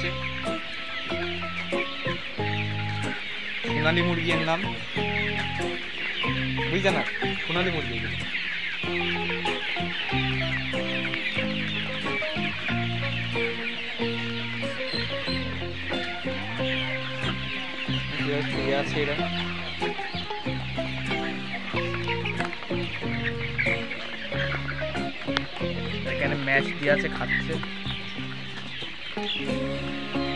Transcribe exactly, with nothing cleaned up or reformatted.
আছে, সোনালী মুরগির নাম বুঝছে না, সোনালী মুরগি। শুয়ে আছে এরা, এখানে ম্যাচ দিয়ে আছে, খাচ্ছে।